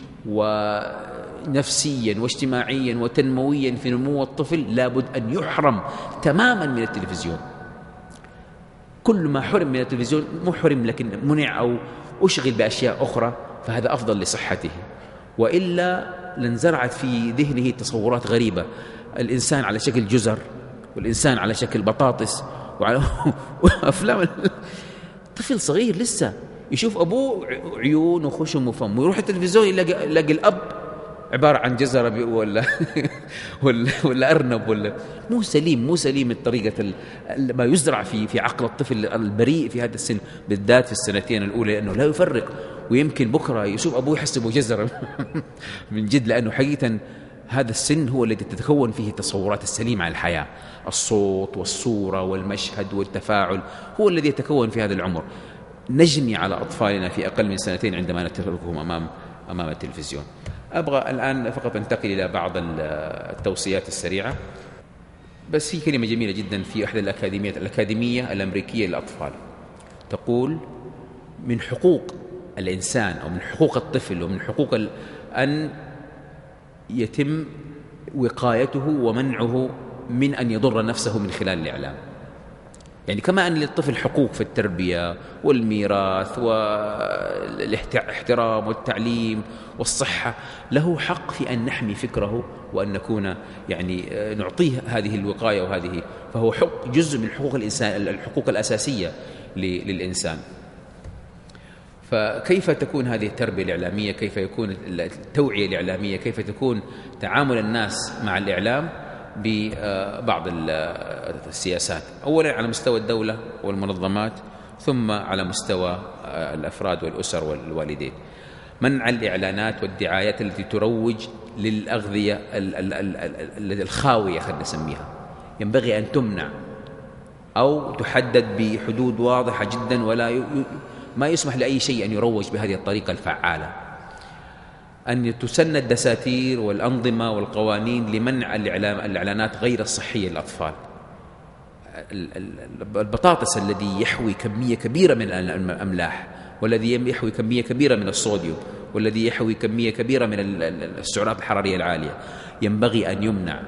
ونفسيا واجتماعيا وتنمويا في نمو الطفل لابد أن يحرم تماما من التلفزيون. كل ما حرم من التلفزيون، مو حرم لكن منع أو أشغل بأشياء أخرى، فهذا أفضل لصحته. وإلا لانزرعت في ذهنه تصورات غريبة، الإنسان على شكل جزر، والإنسان على شكل بطاطس، وعلى أفلام. طفل صغير لسه يشوف أبوه عيون وخشم وفم، ويروح التلفزيون يلاقي, يلاقي الأب عبارة عن جزرة ولا, ولا, ولا أرنب، ولا مو سليم مو سليم الطريقة ما يزرع في في عقل الطفل البريء في هذا السن، بالذات في السنتين الأولى، لأنه لا يفرق، ويمكن بكرة يشوف أبوه يحسبه جزرة من جد، لأنه حقيقة هذا السن هو الذي تتكون فيه التصورات السليمة عن الحياة. الصوت والصورة والمشهد والتفاعل هو الذي يتكون في هذا العمر. نجني على أطفالنا في أقل من سنتين عندما نتركهم أمام أمام التلفزيون. أبغى الآن فقط أنتقل إلى بعض التوصيات السريعة، بس في كلمة جميلة جدا في أحد الأكاديميات الأكاديمية الأمريكية للأطفال تقول: من حقوق الإنسان أو من حقوق الطفل ومن حقوق أن يتم وقايته ومنعه من أن يضر نفسه من خلال الإعلام. يعني كما أن للطفل حقوق في التربية والميراث والاحترام والتعليم والصحة، له حق في أن نحمي فكره وأن نكون يعني نعطيه هذه الوقاية وهذه، فهو حق جزء من حقوق الإنسان، الحقوق الأساسية للإنسان. فكيف تكون هذه التربية الإعلامية؟ كيف يكون التوعية الإعلامية؟ كيف تكون تعامل الناس مع الإعلام ببعض السياسات؟ أولا على مستوى الدولة والمنظمات، ثم على مستوى الأفراد والأسر والوالدين. منع الإعلانات والدعايات التي تروج للأغذية الخاوية خلينا نسميها، ينبغي أن تمنع أو تحدد بحدود واضحة جدا، ولا ما يسمح لأي شيء أن يروج بهذه الطريقة الفعالة. أن تسن الدساتير والأنظمة والقوانين لمنع الإعلام الإعلانات غير الصحية للأطفال. البطاطس الذي يحوي كمية كبيرة من الأملاح، والذي يحوي كمية كبيرة من الصوديوم، والذي يحوي كمية كبيرة من السعرات الحرارية العالية، ينبغي أن يمنع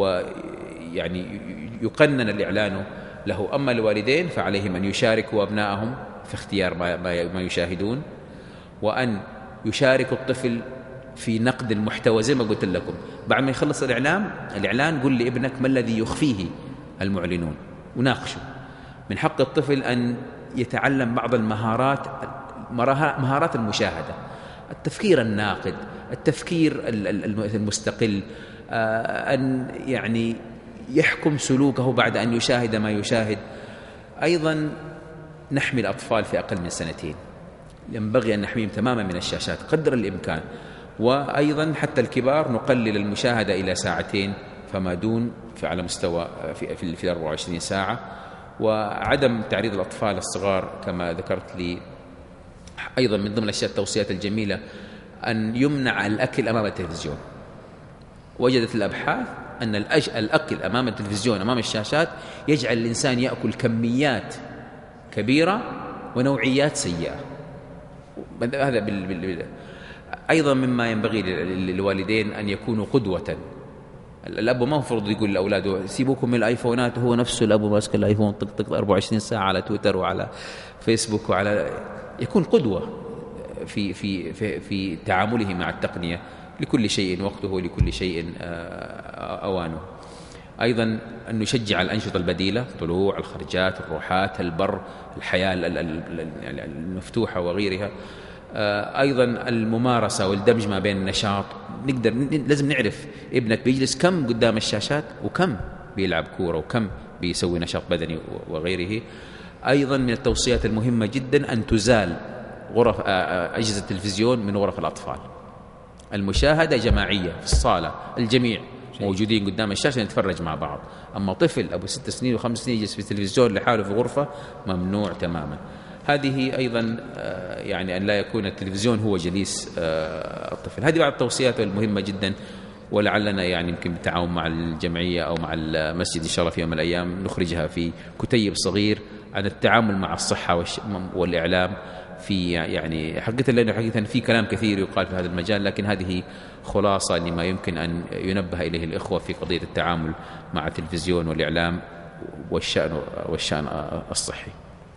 ويعني يقنن الإعلان له. أما الوالدين فعليهم أن يشاركوا أبنائهم في اختيار ما يشاهدون، وأن يشاركوا الطفل في نقد المحتوى. زي ما قلت لكم، بعد ما يخلص الإعلام الإعلان قل لابنك ما الذي يخفيه المعلنون وناقشه. من حق الطفل أن يتعلم بعض المهارات، مهارات المشاهدة، التفكير الناقد، التفكير المستقل، أن يعني يحكم سلوكه بعد أن يشاهد ما يشاهد. أيضا نحمي الأطفال في أقل من سنتين، ينبغي أن نحميهم تماما من الشاشات قدر الإمكان. وأيضا حتى الكبار نقلل المشاهدة إلى ساعتين فما دون في على مستوى في في, في أربعة وعشرين ساعة. وعدم تعريض الأطفال الصغار كما ذكرت لي أيضا من ضمن الأشياء التوصيات الجميلة أن يمنع الأكل أمام التلفزيون. وجدت الأبحاث أن الأكل أمام التلفزيون أمام الشاشات يجعل الإنسان يأكل كميات كبيرة ونوعيات سيئة. هذا بال... بال... أيضا مما ينبغي للوالدين أن يكونوا قدوة. الأب ما هو فرض يقول لأولاده سيبوكم من الآيفونات، وهو نفسه الأب ماسك الآيفون طق طق أربعة وعشرين ساعة على تويتر وعلى فيسبوك وعلى. يكون قدوة في في في, في تعامله مع التقنية. لكل شيء وقته، لكل شيء أوانه. أيضا أن نشجع الأنشطة البديلة، طلوع الخرجات، الروحات، البر، الحياة المفتوحة وغيرها. أيضا الممارسة والدمج ما بين النشاط. نقدر لازم نعرف ابنك بيجلس كم قدام الشاشات وكم بيلعب كورة وكم بيسوي نشاط بدني وغيره. أيضا من التوصيات المهمة جدا أن تزال غرف أجهزة التلفزيون من غرف الأطفال. المشاهدة جماعية في الصالة، الجميع موجودين قدام الشاشة نتفرج مع بعض. أما طفل أبو ست سنين وخمس سنين يجلس في التلفزيون لحاله في غرفة، ممنوع تماما. هذه أيضا يعني أن لا يكون التلفزيون هو جليس الطفل. هذه بعض التوصيات المهمة جدا، ولعلنا يعني يمكن بالتعاون مع الجمعية أو مع المسجد إن شاء الله في يوم من الأيام نخرجها في كتيب صغير عن التعامل مع الصحة والإعلام في يعني حقيقة، لأنه حقيقة في كلام كثير يقال في هذا المجال، لكن هذه خلاصة لما يمكن أن ينبه إليه الإخوة في قضية التعامل مع التلفزيون والإعلام والشأن والشأن الصحي.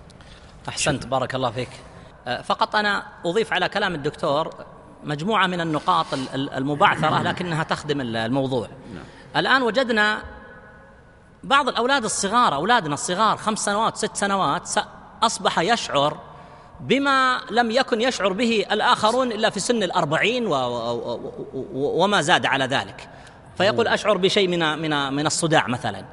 أحسنت، بارك الله فيك. فقط أنا أضيف على كلام الدكتور مجموعة من النقاط المبعثرة لكنها تخدم الموضوع. نعم. الآن وجدنا بعض الأولاد الصغار، أولادنا الصغار خمس سنوات ست سنوات، أصبح يشعر بما لم يكن يشعر به الآخرون إلا في سن الأربعين و... و... وما زاد على ذلك، فيقول أشعر بشيء من من من الصداع مثلا.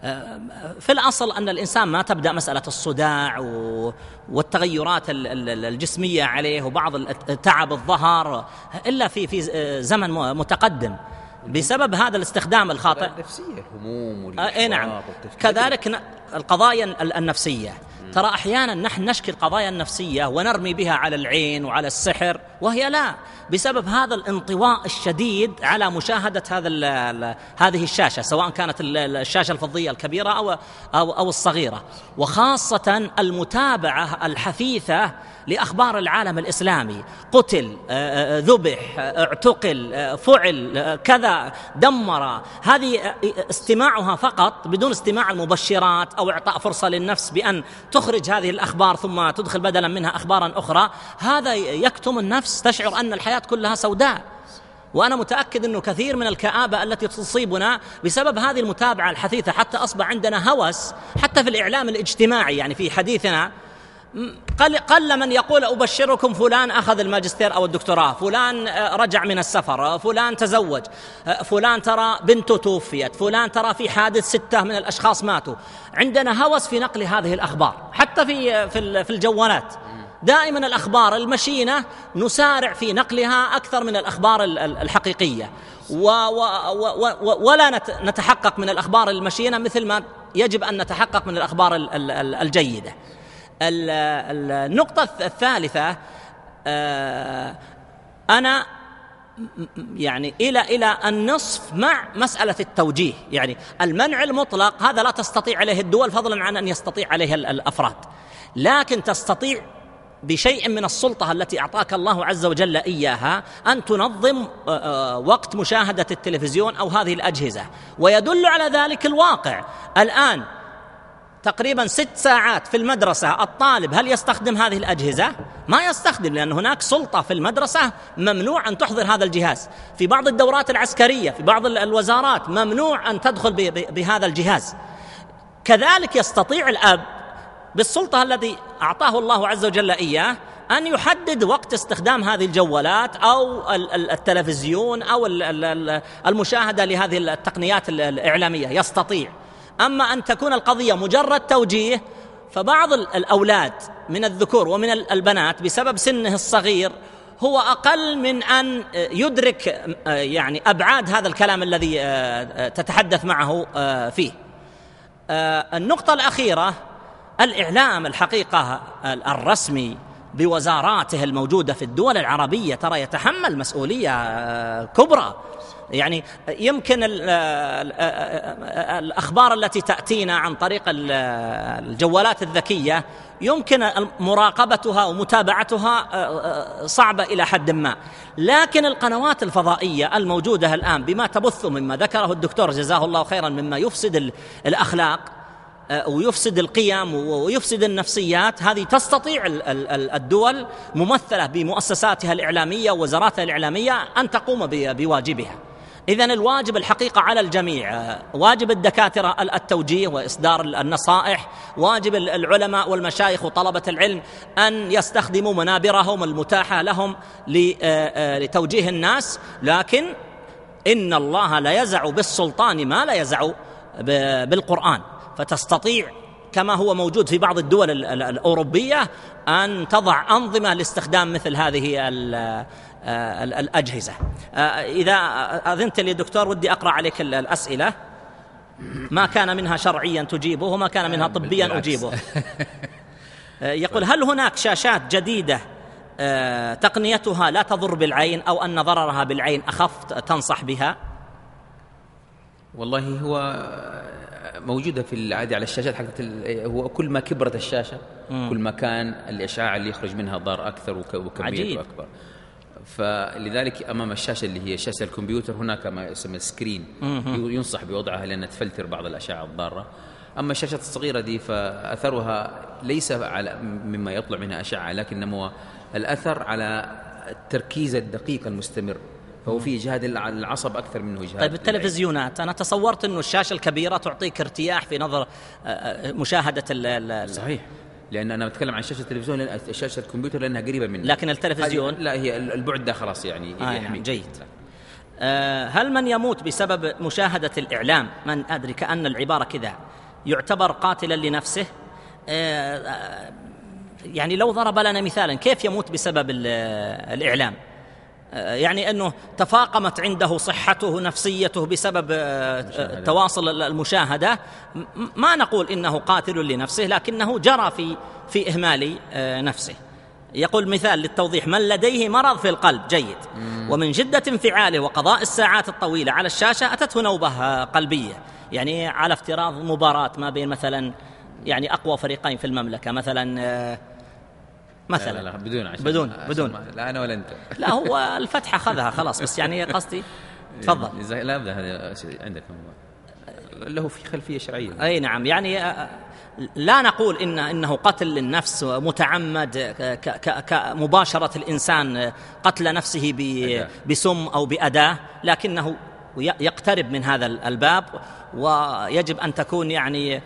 في الأصل أن الإنسان ما تبدأ مسألة الصداع والتغيرات الجسمية عليه وبعض تعب الظهر إلا في في زمن متقدم بسبب هذا الاستخدام الخاطئ. النفسية، الهموم والإحباط. نعم، كذلك القضايا النفسية. ترى أحيانا نحن نشكي القضايا النفسية ونرمي بها على العين وعلى السحر، وهي لا، بسبب هذا الانطواء الشديد على مشاهدة هذا ال ال هذه الشاشة، سواء كانت الشاشة الفضية الكبيرة أو, أو, أو الصغيرة، وخاصة المتابعة الحثيثة لأخبار العالم الإسلامي، قتل، ذبح، اعتقل، فعل كذا، دمر، هذه استماعها فقط بدون استماع المبشرات أو إعطاء فرصة للنفس بأن تخرج هذه الأخبار ثم تدخل بدلا منها أخبارا أخرى، هذا يكتم النفس، تشعر أن الحياة كلها سوداء. وأنا متأكد أنه كثير من الكآبة التي تصيبنا بسبب هذه المتابعة الحثيثة، حتى أصبح عندنا هوس حتى في الإعلام الاجتماعي. يعني في حديثنا قل, قل من يقول أبشركم فلان أخذ الماجستير أو الدكتوراه، فلان رجع من السفر، فلان تزوج، فلان ترى بنته توفيت، فلان ترى في حادث ستة من الأشخاص ماتوا. عندنا هوس في نقل هذه الأخبار حتى في في الجوالات، دائما الأخبار المشينة نسارع في نقلها أكثر من الأخبار الحقيقية، و و و ولا نتحقق من الأخبار المشينة مثل ما يجب أن نتحقق من الأخبار الجيدة. النقطة الثالثة، أنا يعني إلى إلى النصف مع مسألة التوجيه، يعني المنع المطلق هذا لا تستطيع عليه الدول فضلا عن أن يستطيع عليه الأفراد، لكن تستطيع بشيء من السلطة التي أعطاك الله عز وجل إياها أن تنظم وقت مشاهدة التلفزيون أو هذه الأجهزة. ويدل على ذلك الواقع الآن، تقريبا ست ساعات في المدرسة الطالب هل يستخدم هذه الأجهزة؟ ما يستخدم، لأن هناك سلطة في المدرسة ممنوع أن تحضر هذا الجهاز. في بعض الدورات العسكرية في بعض الوزارات ممنوع أن تدخل بهذا الجهاز. كذلك يستطيع الأب بالسلطة التي أعطاه الله عز وجل إياه أن يحدد وقت استخدام هذه الجوالات أو التلفزيون أو المشاهدة لهذه التقنيات الإعلامية، يستطيع. أما أن تكون القضية مجرد توجيه، فبعض الأولاد من الذكور ومن البنات بسبب سنه الصغير هو أقل من أن يدرك يعني أبعاد هذا الكلام الذي تتحدث معه فيه. النقطة الأخيرة، الإعلام الحقيقة الرسمي بوزاراته الموجودة في الدول العربية ترى يتحمل مسؤولية كبرى. يعني يمكن الأخبار التي تأتينا عن طريق الجوالات الذكية يمكن مراقبتها ومتابعتها صعبة إلى حد ما، لكن القنوات الفضائية الموجودة الآن بما تبث مما ذكره الدكتور جزاه الله خيرا مما يفسد الأخلاق ويفسد القيم ويفسد النفسيات، هذه تستطيع الدول ممثلة بمؤسساتها الإعلامية ووزاراتها الإعلامية أن تقوم بواجبها. إذن الواجب الحقيقة على الجميع، واجب الدكاترة التوجيه وإصدار النصائح، واجب العلماء والمشايخ وطلبة العلم أن يستخدموا منابرهم المتاحة لهم لتوجيه الناس، لكن إن الله لا يزع بالسلطان ما لا يزع بالقرآن، فتستطيع كما هو موجود في بعض الدول الأوروبية أن تضع أنظمة لاستخدام مثل هذه الأجهزة. إذا أذنت لي دكتور ودي أقرأ عليك الأسئلة، ما كان منها شرعيا تجيبه وما كان منها طبيا أجيبه. يقول: هل هناك شاشات جديدة تقنيتها لا تضر بالعين أو أن ضررها بالعين أخف تنصح بها؟ والله هو موجودة في العادة على الشاشات حقت، هو كل ما كبرت الشاشة مم. كل ما كان الإشعاع اللي يخرج منها ضار أكثر وكميته أكبر. فلذلك أمام الشاشة اللي هي شاشة الكمبيوتر هناك ما يسمى سكرين مم. ينصح بوضعها لأنها تفلتر بعض الأشعة الضارة. أما الشاشات الصغيرة دي فأثرها ليس على مما يطلع منها أشعة، لكنما الأثر على التركيز الدقيق المستمر، فهو في إجهاد العصب أكثر منه إجهاد. طيب التلفزيونات، أنا تصورت أنه الشاشة الكبيرة تعطيك ارتياح في نظر مشاهدة ال صحيح، لأن أنا بتكلم عن شاشة التلفزيون لأن شاشة الكمبيوتر لأنها قريبة منه، لكن التلفزيون لا، هي البعد ده خلاص يعني آه يعني جيد. آه هل من يموت بسبب مشاهدة الإعلام، من أدري كأن العبارة كذا، يعتبر قاتلا لنفسه؟ آه يعني لو ضرب لنا مثالا كيف يموت بسبب الإعلام؟ يعني أنه تفاقمت عنده صحته نفسيته بسبب تواصل المشاهدة، ما نقول إنه قاتل لنفسه، لكنه جرى في في إهمال نفسه. يقول مثال للتوضيح: من لديه مرض في القلب جيد ومن جدة انفعاله وقضاء الساعات الطويلة على الشاشة أتته نوبة قلبية، يعني على افتراض مباراة ما بين مثلا يعني أقوى فريقين في المملكة مثلا مثلا لا لا بدون عشان بدون بدون لا أنا ولا أنت لا هو الفتح أخذها خلاص، بس يعني قصدي تفضل. لا لا هذا عندك له في خلفية شرعية. أي نعم، يعني لا نقول إن إنه قتل للنفس متعمد كمباشرة الإنسان قتل نفسه بسم أو بأداة، لكنه يقترب من هذا الباب، ويجب أن تكون يعني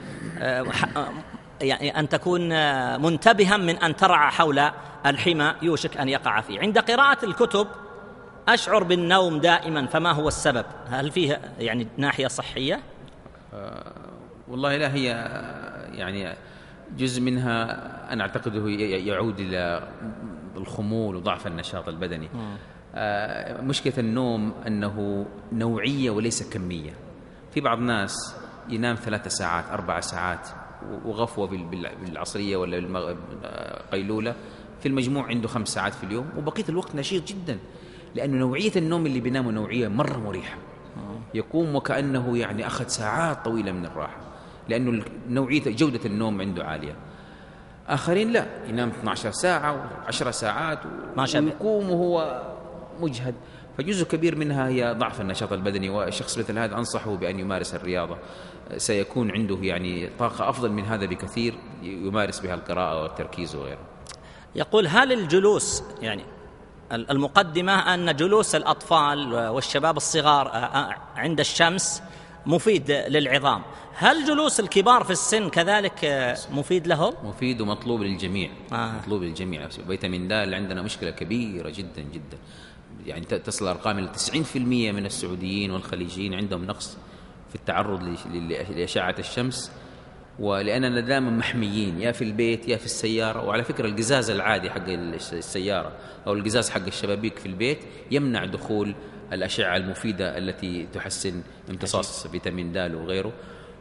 يعني أن تكون منتبها من أن ترعى حول الحمى يوشك أن يقع فيه. عند قراءة الكتب أشعر بالنوم دائما، فما هو السبب؟ هل فيه يعني ناحية صحية؟ أه والله لا، هي يعني جزء منها أنا أعتقده يعود إلى الخمول وضعف النشاط البدني. أه مشكلة النوم أنه نوعية وليس كمية. في بعض الناس ينام ثلاثة ساعات أربع ساعات وغفوة بالعصرية ولا قيلولة، في المجموع عنده خمس ساعات في اليوم وبقية الوقت نشيط جدا، لأنه نوعية النوم اللي بينامه نوعية مرة مريحة، يقوم وكأنه يعني أخذ ساعات طويلة من الراحة، لأنه نوعية جودة النوم عنده عالية. آخرين لا، ينام اثنتي عشرة ساعة وعشر ساعات ويقوم وهو مجهد، فجزء كبير منها هي ضعف النشاط البدني. والشخص مثل هذا أنصحه بأن يمارس الرياضة، سيكون عنده يعني طاقة أفضل من هذا بكثير يمارس بها القراءة والتركيز وغيره. يقول: هل الجلوس، يعني المقدمة أن جلوس الأطفال والشباب الصغار عند الشمس مفيد للعظام، هل جلوس الكبار في السن كذلك مفيد لهم؟ مفيد ومطلوب للجميع. آه. مطلوب للجميع. فيتامين د عندنا مشكلة كبيرة جدا جدا، يعني تصل أرقام ال تسعين بالمئة من السعوديين والخليجيين عندهم نقص في التعرض لأشعة الشمس، ولأننا دائما محميين يا في البيت يا في السيارة. وعلى فكرة القزاز العادي حق السيارة أو القزاز حق الشبابيك في البيت يمنع دخول الأشعة المفيدة التي تحسن امتصاص فيتامين د وغيره.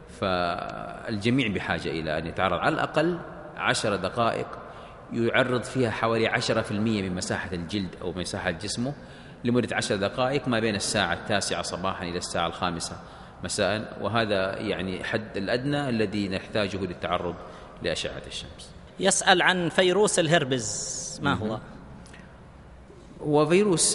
فالجميع بحاجة إلى أن يتعرض على الأقل عشر دقائق يعرض فيها حوالي عشرة بالمئة من مساحة الجلد أو مساحة جسمه لمدة عشر دقائق ما بين الساعة التاسعة صباحا إلى الساعة الخامسة مساء، وهذا يعني حد الأدنى الذي نحتاجه للتعرض لأشعة الشمس. يسأل عن فيروس الهربز، ما هو؟ هو فيروس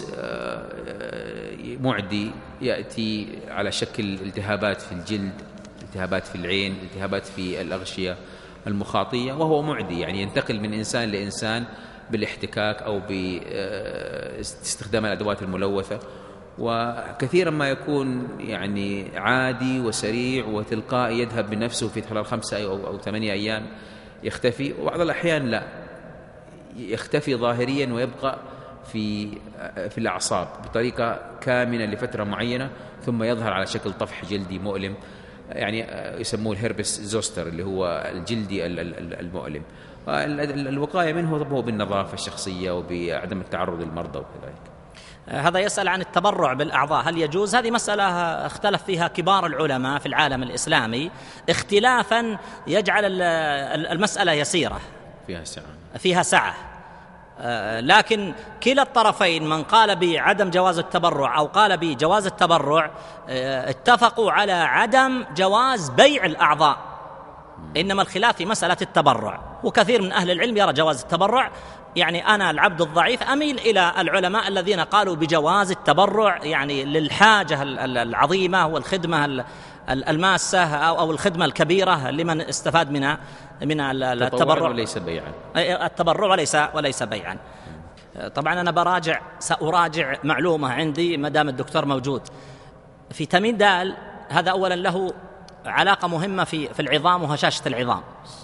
معدي يأتي على شكل التهابات في الجلد، التهابات في العين، التهابات في الأغشية المخاطية، وهو معدي يعني ينتقل من إنسان لإنسان بالاحتكاك أو باستخدام الأدوات الملوثة، وكثيرا ما يكون يعني عادي وسريع وتلقائي يذهب بنفسه في خلال خمسة أو, أو ثمانية أيام يختفي، وبعض الأحيان لا يختفي ظاهريا ويبقى في في الأعصاب بطريقة كامنة لفترة معينة، ثم يظهر على شكل طفح جلدي مؤلم، يعني يسموه الهربس زوستر اللي هو الجلدي المؤلم. الوقاية منه هو بالنظافة الشخصية وبعدم التعرض للمرضى وكذلك. هذا يسأل عن التبرع بالأعضاء، هل يجوز؟ هذه مسألة اختلف فيها كبار العلماء في العالم الإسلامي اختلافا يجعل المسألة يسيرة فيها سعة فيها سعة لكن كلا الطرفين من قال بعدم جواز التبرع أو قال بجواز التبرع اتفقوا على عدم جواز بيع الأعضاء، إنما الخلاف في مسألة التبرع، وكثير من أهل العلم يرى جواز التبرع. يعني أنا العبد الضعيف أميل إلى العلماء الذين قالوا بجواز التبرع، يعني للحاجة العظيمة والخدمة الماسة أو الخدمة الكبيرة لمن استفاد من من التبرع وليس بيعا، التبرع وليس وليس بيعا. طبعا أنا براجع سأراجع معلومة عندي ما دام الدكتور موجود. فيتامين د هذا أولا له علاقة مهمة في في العظام وهشاشة العظام،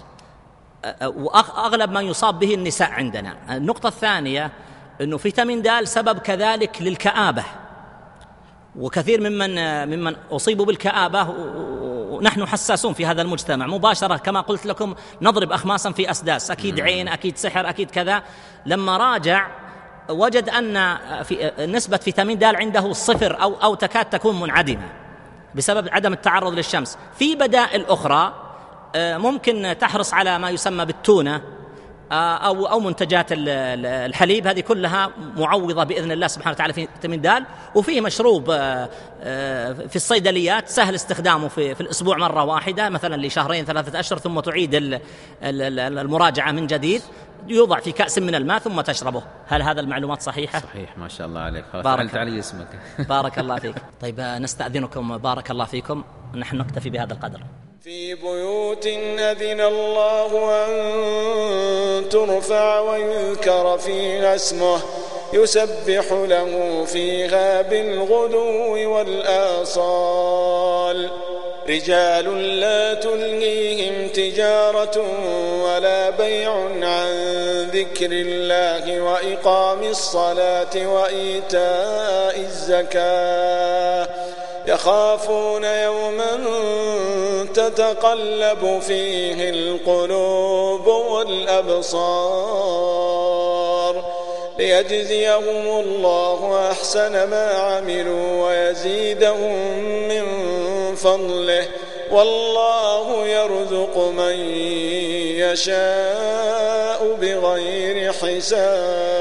وأغلب ما يصاب به النساء عندنا. النقطة الثانية أنه فيتامين د سبب كذلك للكآبة، وكثير ممن ممن أصيبوا بالكآبة ونحن حساسون في هذا المجتمع مباشرة، كما قلت لكم نضرب أخماسا في أسداس، أكيد عين، أكيد سحر، أكيد كذا. لما راجع وجد أن في نسبة فيتامين د عنده صفر أو أو تكاد تكون منعدمة بسبب عدم التعرض للشمس. في بدائل أخرى ممكن تحرص على ما يسمى بالتونة أو أو منتجات الحليب، هذه كلها معوضة بإذن الله سبحانه وتعالى في فيتامين د. وفيه مشروب في الصيدليات سهل استخدامه في, في الأسبوع مرة واحدة مثلا لشهرين ثلاثة أشهر، ثم تعيد المراجعة من جديد، يوضع في كأس من الماء ثم تشربه. هل هذا المعلومات صحيحة؟ صحيح، ما شاء الله عليك. بارك علي اسمك. بارك الله فيك. طيب نستأذنكم بارك الله فيكم، نحن نكتفي بهذا القدر. في بيوت أذن الله أن ترفع ويذكر فيها اسمه يسبح له فيها بالغدو والآصال رجال لا تلهيهم تجارة ولا بيع عن ذكر الله وإقام الصلاة وإيتاء الزكاة يخافون يوما تتقلب فيه القلوب والأبصار ليجزيهم الله أحسن ما عملوا ويزيدهم من فضله والله يرزق من يشاء بغير حساب.